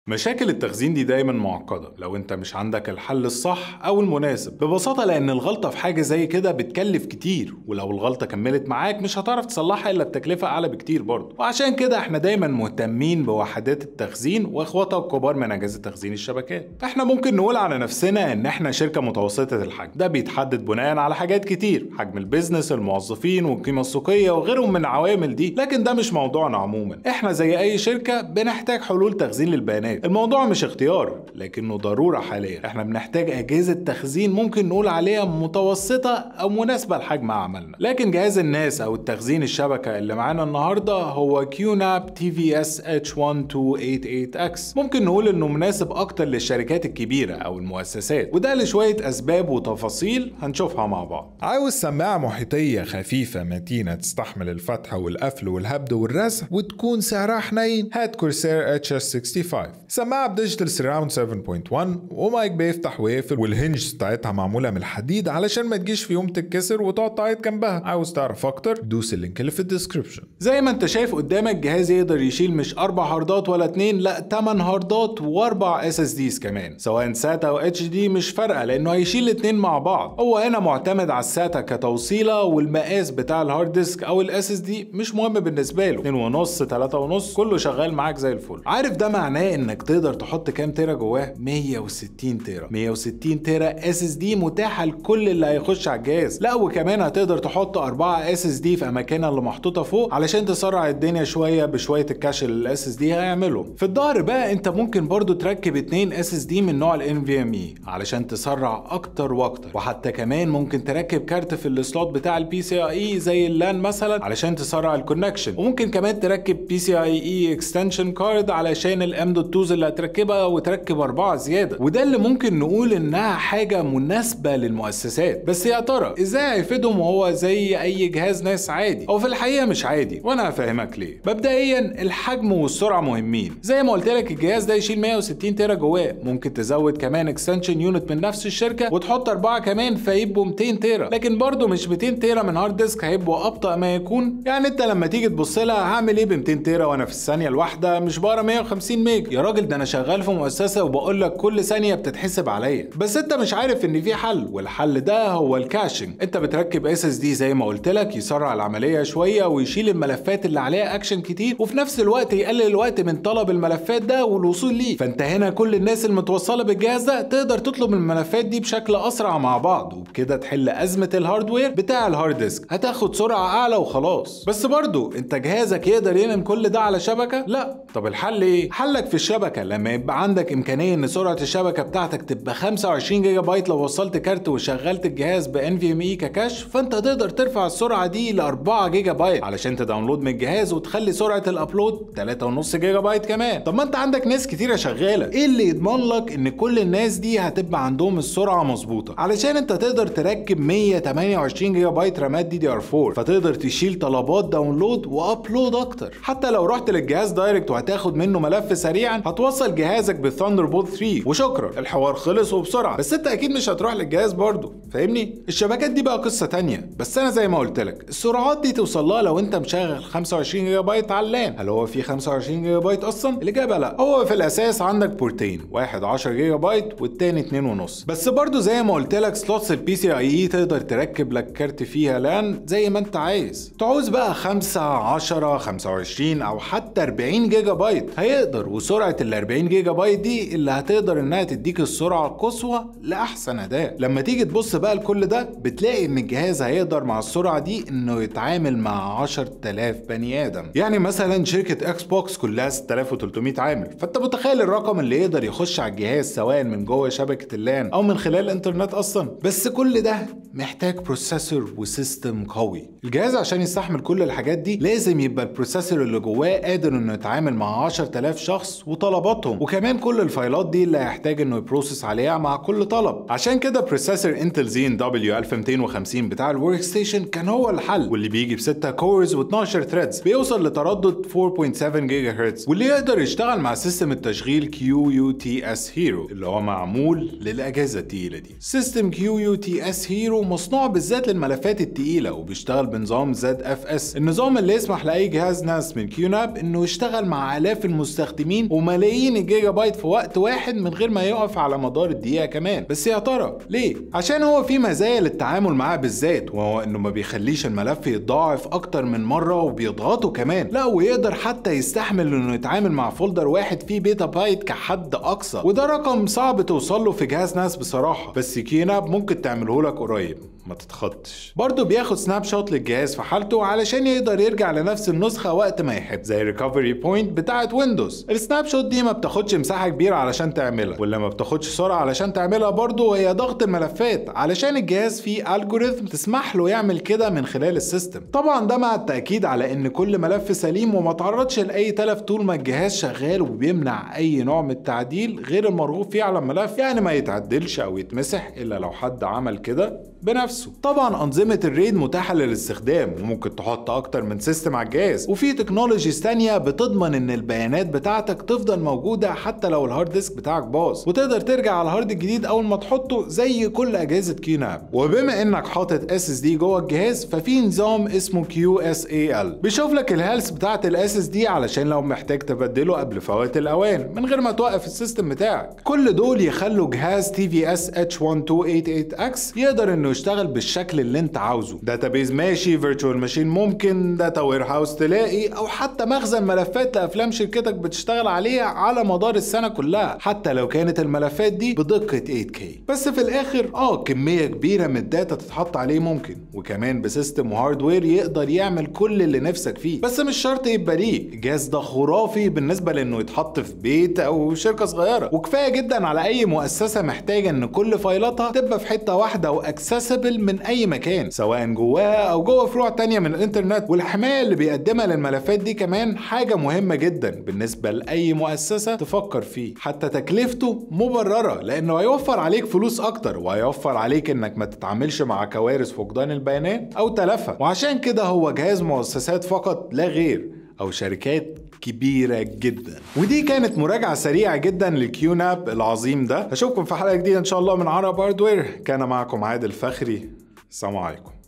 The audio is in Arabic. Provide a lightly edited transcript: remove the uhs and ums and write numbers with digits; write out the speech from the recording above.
مشاكل التخزين دي دايما معقدة لو انت مش عندك الحل الصح او المناسب، ببساطة لان الغلطة في حاجة زي كده بتكلف كتير، ولو الغلطة كملت معاك مش هتعرف تصلحها الا بتكلفة اعلى بكتير برضه. وعشان كده احنا دايما مهتمين بوحدات التخزين واخواتها الكبار من اجهزة تخزين الشبكات. احنا ممكن نقول على نفسنا ان احنا شركة متوسطة الحجم، ده بيتحدد بناء على حاجات كتير، حجم البيزنس، الموظفين، والقيمة السوقية وغيرهم من العوامل دي، لكن ده مش موضوعنا عموما. احنا زي اي شركة بنحتاج حلول تخزين للبيانات. الموضوع مش اختيار لكنه ضرورة حاليا. احنا بنحتاج اجهزة تخزين ممكن نقول عليها متوسطة او مناسبة لحجم عملنا، لكن جهاز الناس او التخزين الشبكة اللي معانا النهاردة هو QNAP TVS H1288X. ممكن نقول انه مناسب اكتر للشركات الكبيرة او المؤسسات، وده لشوية اسباب وتفاصيل هنشوفها مع بعض. عاوز سماعة محيطية خفيفة متينة تستحمل الفتح والقفل والهبد والرزع وتكون سعرها حنين؟ هات كورسير HS65. سماعة بديجيتال سراوند 7.1 ومايك بيفتح ويقفل، والهنجز بتاعتها معمولة من الحديد علشان ما تجيش في يوم تتكسر وتقعد تعيط جنبها. عاوز تعرف اكتر؟ دوس اللينك اللي في الديسكريبشن. زي ما انت شايف قدامك، جهاز يقدر يشيل مش 4 هاردات ولا 2، لا 8 هاردات و4 SSDs كمان، سواء ساتا او HD مش فارقة لانه هيشيل الاتنين مع بعض. هو هنا معتمد على الساتا كتوصيلة، والمقاس بتاع الهارد ديسك او الSSD مش مهم بالنسبة له، 2.5 3.5 كله شغال معاك زي الفل. عارف ده معناه انك تقدر تحط كام تيرا جواه؟ 160 تيرا. 160 تيرا SSD متاحة لكل اللي هيخش على الجهاز. لا وكمان هتقدر تحط 4 SSD في اماكنها اللي محطوطة فوق علشان تسرع الدنيا شوية بشوية الكاش اللي SSD هيعملهم. في الظهر بقى انت ممكن برضو تركب 2 SSD من نوع NVMe علشان تسرع اكتر واكتر، وحتى كمان ممكن تركب كارت في السلوت بتاع PCIe زي اللان مثلا علشان تسرع الكونكشن، وممكن كمان تركب PCIe extension card علشان الM.2 اللي هتركبها وتركب 4 زيادة. وده اللي ممكن نقول انها حاجة مناسبة للمؤسسات. بس يا ترى ازاي هيفيدهم وهو زي اي جهاز ناس عادي؟ هو في الحقيقة مش عادي، وانا هفهمك ليه. مبدئيا الحجم والسرعة مهمين. زي ما قلت لك الجهاز ده يشيل 160 تيرا جواه، ممكن تزود كمان اكستنشن يونت من نفس الشركة وتحط 4 كمان فيبقوا 200 تيرا، لكن برضه مش 200 تيرا من هارد ديسك، هيبقوا ابطأ ما يكون. يعني انت لما تيجي تبص لها هعمل ايه ب 200 تيرا وانا في الثانية الواحدة مش بقرا 150 ميجا؟ يا راجل ده انا شغال في مؤسسة وبقول لك كل ثانية بتتحسب عليا. بس انت مش عارف ان في حل، والحل ده هو الكاشنج. انت بتركب SSD زي ما قلت لك يسرع العملية شوية ويشيل الملفات اللي عليها اكشن كتير، وفي نفس الوقت يقلل الوقت من طلب الملفات ده والوصول ليه. فانت هنا كل الناس المتوصلة بالجهاز ده تقدر تطلب الملفات دي بشكل اسرع مع بعض، وبكده تحل ازمة الهاردوير بتاع الهارد ديسك، هتاخد سرعة اعلى وخلاص. بس برضو انت جهازك يقدر ينقل كل ده على شبكة؟ لا. طب الحل ايه؟ حلك في الشبكة. لما يبقى عندك امكانية ان سرعة الشبكة بتاعتك تبقى 25 جيجا بايت لو وصلت كارت وشغلت الجهاز ب NVMe ككاش، فانت تقدر ترفع السرعة دي ل 4 جيجا بايت علشان تداونلود من الجهاز وتخلي سرعة الابلود 3.5 جيجا بايت كمان. طب ما انت عندك ناس كتيرة شغالة، ايه اللي يضمن لك ان كل الناس دي هتبقى عندهم السرعة مظبوطة؟ علشان انت تقدر تركب 128 جيجا بايت رامات DDR4، فتقدر تشيل طلبات داونلود وابلود اكتر. حتى لو رحت للجهاز دايركت وهتاخد منه ملف سريعا، هتوصل جهازك بالثاندربولت 3 وشكرا، الحوار خلص وبسرعة. بس انت اكيد مش هتروح للجهاز برضه، فاهمني؟ الشبكات دي بقى قصة تانية. بس انا زي ما قلت لك السرعات دي توصل لها لو انت مشغل 25 جيجا بايت على اللان. هل هو في 25 جيجا بايت اصلا؟ الاجابة لا. هو في الاساس عندك بورتين، واحد 10 جيجا بايت والتاني 2.5. بس برضه زي ما قلت لك سلوتس PCIe تقدر تركب لك كارت فيها لان زي ما انت عايز. تعوز بقى 5 10 25 او حتى 40 جيجا بايت هيقدر، وسرعة ال 40 جيجا بايت دي اللي هتقدر انها تديك السرعة القصوى لاحسن اداء. لما تيجي تبص بقى لكل ده بتلاقي ان الجهاز هيقدر مع السرعة دي انه يتعامل مع 10,000 بني ادم. يعني مثلا شركة اكس بوكس كلها 6300 عامل، فانت متخيل الرقم اللي يقدر يخش على الجهاز سواء من جوه شبكة اللان او من خلال الانترنت اصلا. بس كل ده محتاج بروسيسور وسيستم قوي. الجهاز عشان يستحمل كل الحاجات دي لازم يبقى البروسيسور اللي جواه قادر انه يتعامل مع 10,000 شخص وطلباتهم، وكمان كل الفايلات دي اللي هيحتاج انه يبروسس عليها مع كل طلب. عشان كده بروسيسور انتل زين W1250 بتاع الورك ستيشن كان هو الحل، واللي بيجي ب6 كورز و12 ثريدز، بيوصل لتردد 4.7 جيجا هرتز، واللي يقدر يشتغل مع سيستم التشغيل QUTS Hero اللي هو معمول للاجهزه التقيله دي. سيستم QUTS Hero مصنوع بالذات للملفات التقيله، وبيشتغل بنظام ZFS، النظام اللي يسمح لاي جهاز ناس من QNAP انه يشتغل مع الاف المستخدمين وما ملايين الجيجا بايت في وقت واحد من غير ما يقف على مدار الدقيقة كمان. بس يا ترى ليه؟ عشان هو في مزايا للتعامل معاه بالذات، وهو انه ما بيخليش الملف يتضاعف اكتر من مرة وبيضغطه كمان، لا ويقدر حتى يستحمل انه يتعامل مع فولدر واحد فيه بيتا بايت كحد اقصى، وده رقم صعب توصل له في جهاز ناس بصراحة، بس كيوناب ممكن تعمله لك قريب، ما تتخطش. برضه بياخد سناب شوت للجهاز في حالته علشان يقدر يرجع لنفس النسخة وقت ما يحب، زي الريكفري بوينت بتاعت ويندوز. السناب شوت دي ما بتاخدش مساحة كبيرة علشان تعملها، ولا ما بتاخدش سرعة علشان تعملها برضه، هي ضغط الملفات علشان الجهاز فيه الجوريثم تسمح له يعمل كده من خلال السيستم. طبعا ده مع التأكيد على ان كل ملف سليم وما تعرضش لأي تلف طول ما الجهاز شغال، وبيمنع اي نوع من التعديل غير المرغوب فيه على الملف، يعني ما يتعدلش او يتمسح الا لو حد عمل كده بنفسه. طبعا انظمه الريد متاحه للاستخدام، وممكن تحط اكتر من سيستم على الجهاز، وفي تكنولوجيز تانية بتضمن ان البيانات بتاعتك تفضل موجوده حتى لو الهارد ديسك بتاعك باظ، وتقدر ترجع على الهارد الجديد اول ما تحطه زي كل اجهزه كيوناب. وبما انك حاطط اس اس دي جوه الجهاز، ففي نظام اسمه QSAL بيشوف لك الهيلث بتاعت الاس اس دي علشان لو محتاج تبدله قبل فوات الاوان من غير ما توقف السيستم بتاعك. كل دول يخلوا جهاز TVS H1288X يقدر انه يشتغل بالشكل اللي انت عاوزه، داتابيز ماشي، فيرتشوال ماشين ممكن، داتا وير هاوس تلاقي، او حتى مخزن ملفات لافلام شركتك بتشتغل عليها على مدار السنه كلها، حتى لو كانت الملفات دي بدقه 8K. بس في الاخر كميه كبيره من الداتا تتحط عليه ممكن، وكمان بسيستم وهاردوير يقدر يعمل كل اللي نفسك فيه، بس مش شرط يبقى ليه. الجهاز ده خرافي بالنسبه لانه يتحط في بيت او شركه صغيره، وكفايه جدا على اي مؤسسه محتاجه ان كل فايلاتها تبقى في حته واحده واكسسبل من اي مكان، سواء جواها او جوه فروع تانية من الانترنت. والحمايه اللي بيقدمها للملفات دي كمان حاجه مهمه جدا بالنسبه لاي مؤسسه تفكر فيه. حتى تكلفته مبرره لانه هيوفر عليك فلوس اكتر، وهيوفر عليك انك ما تتعاملش مع كوارث فقدان البيانات او تلفها. وعشان كده هو جهاز مؤسسات فقط لا غير، او شركات كبيرة جدا. ودي كانت مراجعة سريعة جدا للكيوناب العظيم ده. اشوفكم في حلقة جديدة ان شاء الله من عرب هاردوير. كان معكم عادل فخري، السلام عليكم.